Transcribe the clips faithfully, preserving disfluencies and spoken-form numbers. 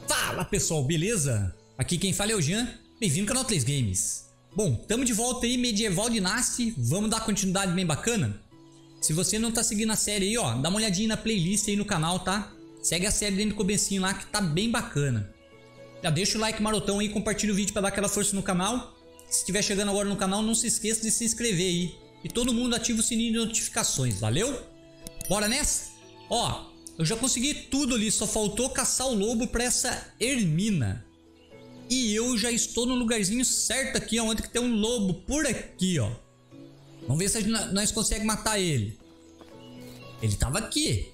Fala pessoal, beleza? Aqui quem fala é o Jean, bem-vindo ao canal três Games. Bom, tamo de volta aí, Medieval Dynasty, vamos dar continuidade bem bacana? Se você não tá seguindo a série aí, ó, dá uma olhadinha na playlist aí no canal, tá? Segue a série dentro do comecinho lá que tá bem bacana. Já deixa o like marotão aí, compartilha o vídeo pra dar aquela força no canal. Se estiver chegando agora no canal, não se esqueça de se inscrever aí. E todo mundo ativa o sininho de notificações, valeu? Bora nessa? Ó, eu já consegui tudo ali, só faltou caçar o lobo pra essa Ermina. E eu já estou no lugarzinho certo aqui, onde que tem um lobo por aqui, ó. Vamos ver se nós conseguimos matar ele. Ele tava aqui.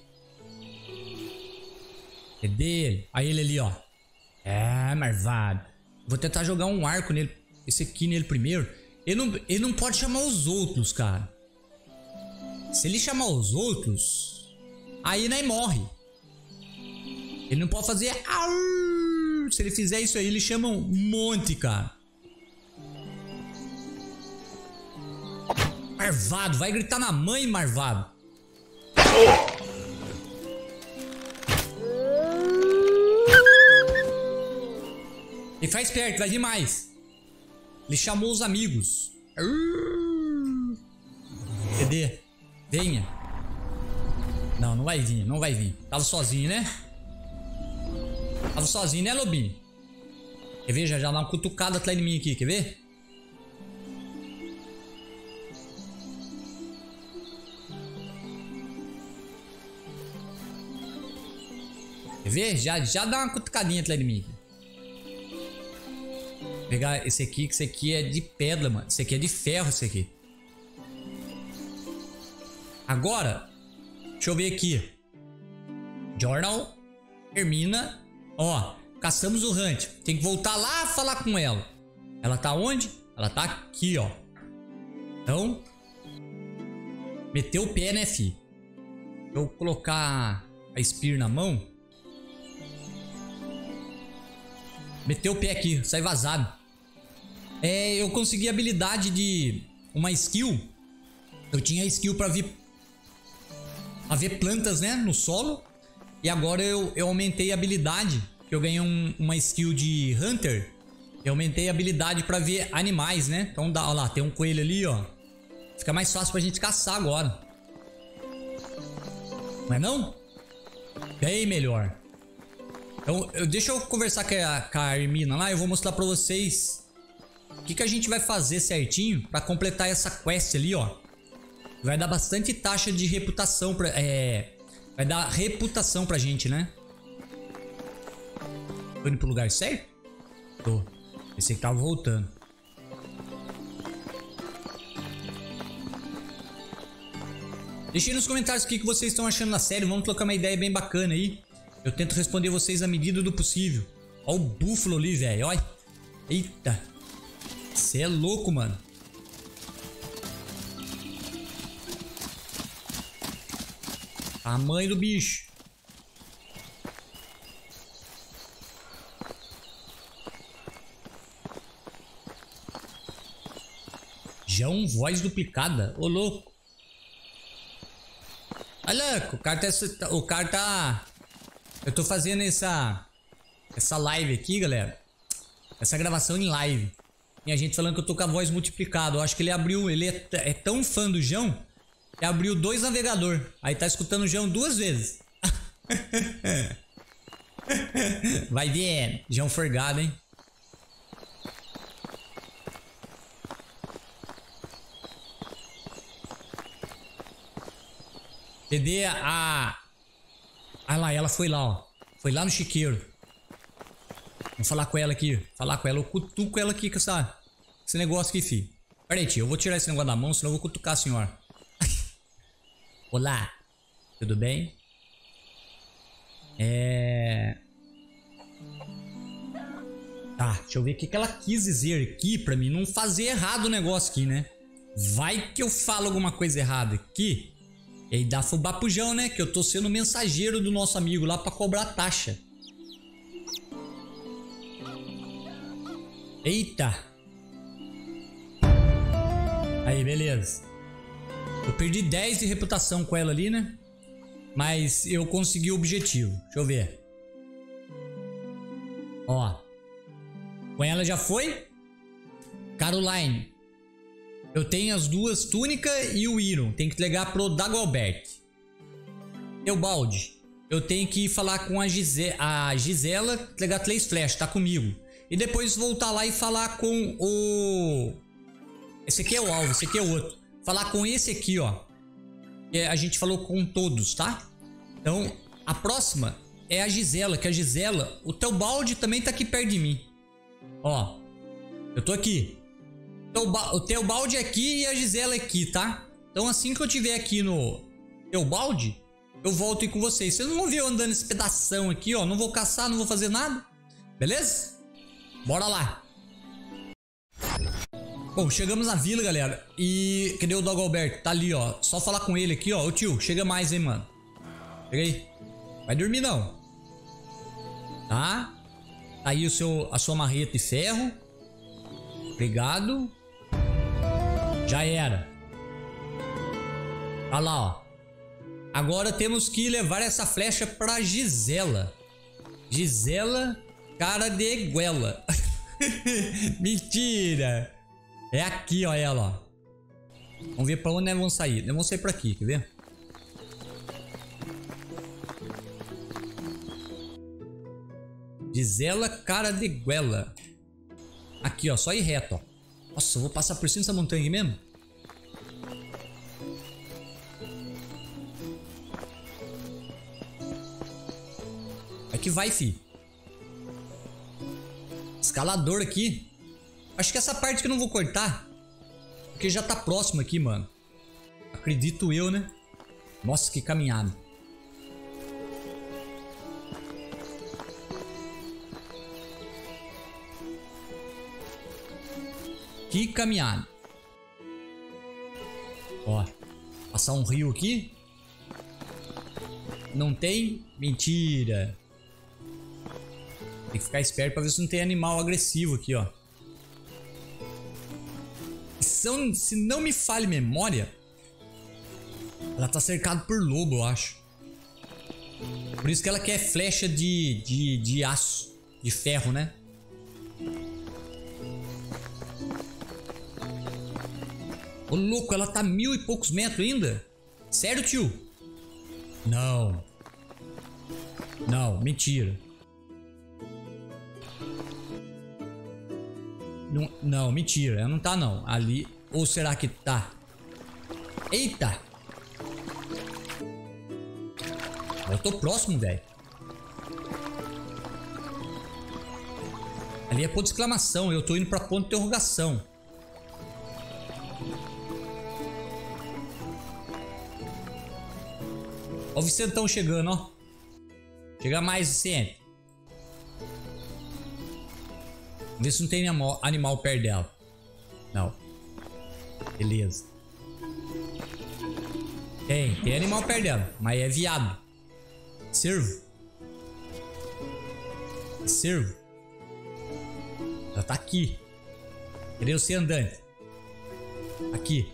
Cadê ele? Aí ele ali, ó. É, marvado. Vou tentar jogar um arco nele. Esse aqui nele primeiro. Ele não, ele não pode chamar os outros, cara. Se ele chamar os outros, aí nós morre. Ele não pode fazer. Au! Se ele fizer isso aí, ele chama um monte, cara. Marvado, vai gritar na mãe, marvado. Ele faz perto, vai vir mais. Ele chamou os amigos. Cadê? Venha. Não, não vai vir, não vai vir. Tava sozinho, né? Tava sozinho, né, lobinho? Quer ver? Já já dá uma cutucada atrás de mim aqui, quer ver? Quer ver? Já, já dá uma cutucadinha atrás de mim aqui. Vou pegar esse aqui, que esse aqui é de pedra, mano. Esse aqui é de ferro, esse aqui. Agora, deixa eu ver aqui. Jornal, Ermina. Ó, caçamos o Hunt. Tem que voltar lá falar com ela. Ela tá onde? Ela tá aqui, ó. Então, meteu o pé, né, fi? Deixa eu colocar a Spear na mão. Meteu o pé aqui, sai vazado. É, eu consegui a habilidade de uma skill. Eu tinha skill pra ver, pra ver plantas, né, no solo. E agora eu, eu aumentei a habilidade. Que eu ganhei um, uma skill de Hunter. Eu aumentei a habilidade pra ver animais, né. Então dá, ó lá, tem um coelho ali, ó. Fica mais fácil pra gente caçar agora. Não é não? Bem melhor. Então, eu, deixa eu conversar com a, com a Ermina lá. Eu vou mostrar pra vocês o que, que a gente vai fazer certinho pra completar essa quest ali, ó. Vai dar bastante taxa de reputação pra... É, vai dar reputação pra gente, né? Tô indo pro lugar certo? Tô. Esse que tava voltando. Deixa aí nos comentários o que, que vocês estão achando da série. Vamos trocar uma ideia bem bacana aí. Eu tento responder vocês à medida do possível. Olha o búfalo ali, velho. Olha. Eita. Você é louco, mano. Tamanho do bicho. Já um voz duplicada. Ô, louco. Olha, o cara tá... O cara tá... Eu tô fazendo essa... Essa live aqui, galera. Essa gravação em live. E a gente falando que eu tô com a voz multiplicada. Eu acho que ele abriu... Ele é, é tão fã do João... Que abriu dois navegadores. Aí tá escutando o João duas vezes. Vai ver. João forgado, hein? Cadê a... Ah lá, ela foi lá, ó. Foi lá no chiqueiro. Vamos falar com ela aqui. Falar com ela. Eu cutuco ela aqui com essa... Esse negócio aqui, filho. Pera aí, tio. Eu vou tirar esse negócio da mão, senão eu vou cutucar a senhora. Olá. Tudo bem? É... Tá, deixa eu ver o que ela quis dizer aqui pra mim não fazer errado o negócio aqui, né? Vai que eu falo alguma coisa errada aqui. E aí dá fubá pro João, né? Que eu tô sendo mensageiro do nosso amigo lá pra cobrar taxa. Eita. Aí, beleza. Eu perdi dez de reputação com ela ali, né? Mas eu consegui o objetivo. Deixa eu ver. Ó. Com ela já foi. Caroline. Eu tenho as duas túnicas e o Iron. Tem que entregar pro Dagobert. Teobaldi. Eu tenho que falar com a, Gise a Gisela. Entregar três flechas. Tá comigo. E depois voltar lá e falar com o... Esse aqui é o alvo. Esse aqui é o outro. Falar com esse aqui, ó. Que a gente falou com todos, tá? Então, a próxima é a Gisela. Que a Gisela... O Teobaldi também tá aqui perto de mim. Ó. Eu tô aqui. O Teobaldi aqui e a Gisela aqui, tá? Então assim que eu tiver aqui no Teobaldi, eu volto aí com vocês. Vocês não vão ver eu andando esse pedação aqui, ó. Não vou caçar, não vou fazer nada. Beleza? Bora lá. Bom, chegamos na vila, galera. E cadê o Dagobert? Tá ali, ó. Só falar com ele aqui, ó. Ô tio, chega mais, hein, mano. Chega aí. Vai dormir, não. Tá? Tá aí o seu, a sua marreta de ferro. Obrigado. Já era. Olha lá, ó. Agora temos que levar essa flecha pra Gisela. Gisela, cara de guela. Mentira. É aqui, ó, ela, ó. Vamos ver pra onde nós vamos sair. Nós vamos sair pra aqui, quer ver? Gisela, cara de guela. Aqui, ó, só ir reto, ó. Nossa, eu vou passar por cima dessa montanha aqui mesmo? É que vai, fi. Escalador aqui. Acho que essa parte que eu não vou cortar. Porque já tá próximo aqui, mano. Acredito eu, né? Nossa, que caminhada. Que caminhada. Ó. Passar um rio aqui. Não tem? Mentira. Tem que ficar esperto pra ver se não tem animal agressivo aqui, ó. São, se não me falha memória, ela tá cercada por lobo, eu acho. Por isso que ela quer flecha de, de, de aço. De ferro, né? Ô louco, ela tá mil e poucos metros ainda? Sério, tio? Não. Não, mentira. Não, não, mentira. Ela não tá não. Ali. Ou será que tá? Eita. Eu tô próximo, velho. Ali é ponto de exclamação. Eu tô indo pra ponto de interrogação. Ó o Vicentão chegando, ó. Chega mais, Vicente. Vamos ver se não tem animal, animal perto dela. Não. Beleza. Tem, tem animal perto dela. Mas é viado. Cervo. É cervo. Ela tá aqui. Cadê o ser andante? Aqui.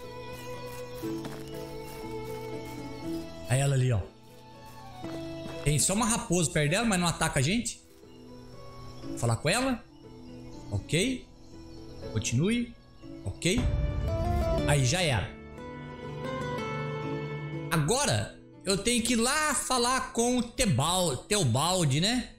Aí ela ali, ó. Tem só uma raposa perto dela, mas não ataca a gente. Vou falar com ela. Ok. Continue. Ok. Aí já era. Agora eu tenho que ir lá falar com o Teobaldi, Teobaldi, né?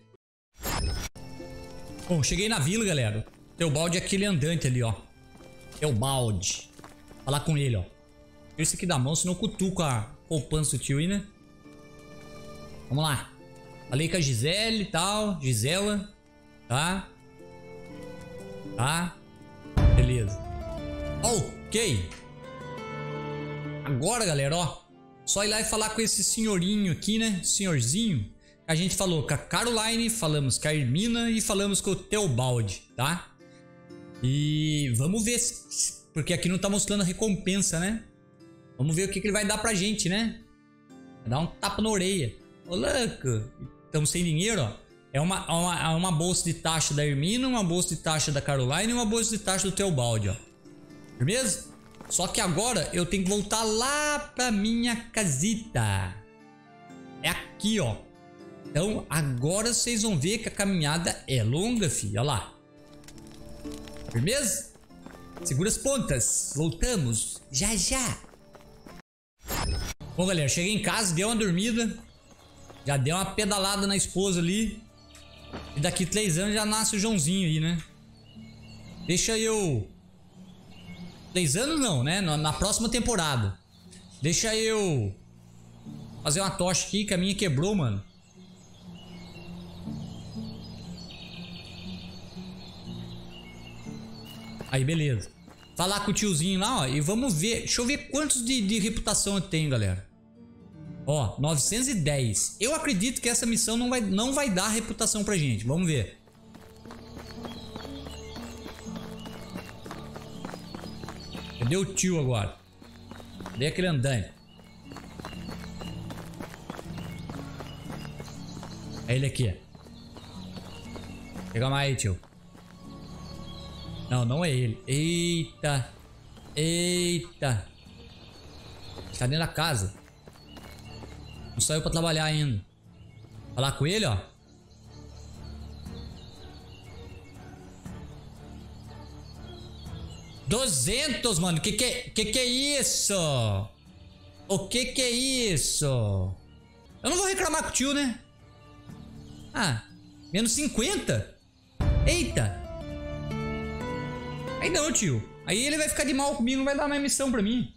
Bom, cheguei na vila, galera. Teobaldi é aquele andante ali, ó. Teobaldi. Falar com ele, ó. Esse aqui da mão, senão eu cutuco a poupança do tio aí, né? Vamos lá. Falei com a Gisele e tal. Gisela. Tá? Tá? Beleza. Ok. Agora, galera, ó. Só ir lá e falar com esse senhorinho aqui, né? Senhorzinho. A gente falou com a Caroline, falamos com a Hermina e falamos com o Teobaldi, tá? E vamos ver, se, porque aqui não tá mostrando a recompensa, né? Vamos ver o que, que ele vai dar pra gente, né? Vai dar um tapa na orelha. Ô, louco. Estamos sem dinheiro, ó. É uma, uma, uma bolsa de taxa da Hermina, uma bolsa de taxa da Caroline e uma bolsa de taxa do Teobaldi, ó. Firmeza? Só que agora eu tenho que voltar lá pra minha casita. É aqui, ó. Então, agora vocês vão ver que a caminhada é longa, filho. Olha lá. Firmeza? Segura as pontas. Voltamos. Já, já. Bom, galera, cheguei em casa, dei uma dormida. Já dei uma pedalada na esposa ali. E daqui três anos já nasce o Joãozinho aí, né? Deixa eu... Três anos não, né? Na, na próxima temporada. Deixa eu... fazer uma tocha aqui, que a minha quebrou, mano. Aí, beleza. Falar com o tiozinho lá, ó. E vamos ver. Deixa eu ver quantos de, de reputação eu tenho, galera. Ó, novecentos e dez. Eu acredito que essa missão não vai, não vai dar reputação pra gente. Vamos ver. Cadê o tio agora? Cadê aquele andante? É ele aqui. Chega mais aí, tio. Não, não é ele. Eita. Eita. Tá dentro da casa. Não saiu pra trabalhar ainda. Falar com ele, ó. duzentos, mano. Que que, que que é isso? O que que é isso? Eu não vou reclamar com o tio, né? Ah, menos cinquenta? Eita. Aí não, tio. Aí ele vai ficar de mal comigo, não vai dar mais missão pra mim.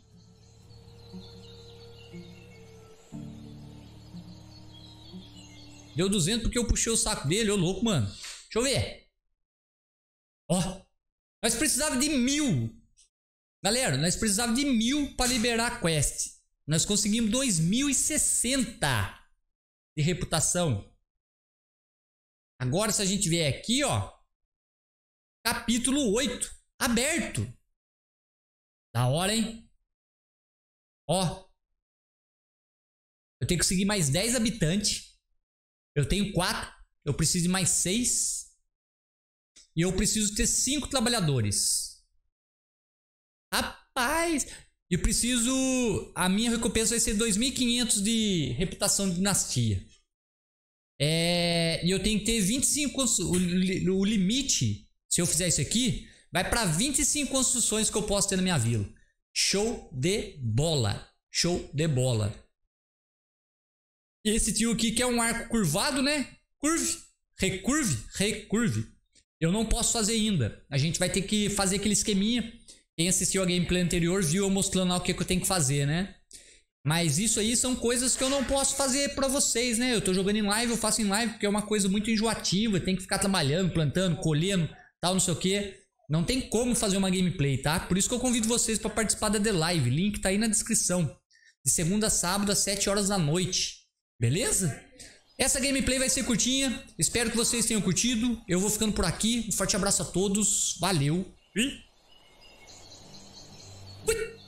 Deu duzentos porque eu puxei o saco dele, ô louco, mano. Deixa eu ver. Ó. Nós precisávamos de mil. Galera, nós precisávamos de mil pra liberar a quest. Nós conseguimos dois mil e sessenta de reputação. Agora, se a gente vier aqui, ó. Capítulo oito. Aberto. Da hora, hein? Ó. Eu tenho que conseguir mais dez habitantes. Eu tenho quatro. Eu preciso de mais seis. E eu preciso ter cinco trabalhadores. Rapaz. Eu preciso... A minha recompensa vai ser dois mil e quinhentos de reputação de dinastia. É... E eu tenho que ter vinte e cinco... O, o limite, se eu fizer isso aqui, vai para vinte e cinco construções que eu posso ter na minha vila. Show de bola. Show de bola. Esse tio aqui que é um arco curvado, né? Curve. Recurve. Recurve. Eu não posso fazer ainda. A gente vai ter que fazer aquele esqueminha. Quem assistiu a gameplay anterior viu eu mostrando lá o que, que eu tenho que fazer, né? Mas isso aí são coisas que eu não posso fazer pra vocês, né? Eu tô jogando em live, eu faço em live porque é uma coisa muito enjoativa. Tem que ficar trabalhando, plantando, colhendo, tal, não sei o que. Não tem como fazer uma gameplay, tá? Por isso que eu convido vocês pra participar da The Live. Link tá aí na descrição. De segunda a sábado às sete horas da noite. Beleza? Essa gameplay vai ser curtinha. Espero que vocês tenham curtido. Eu vou ficando por aqui. Um forte abraço a todos. Valeu. E... Fui.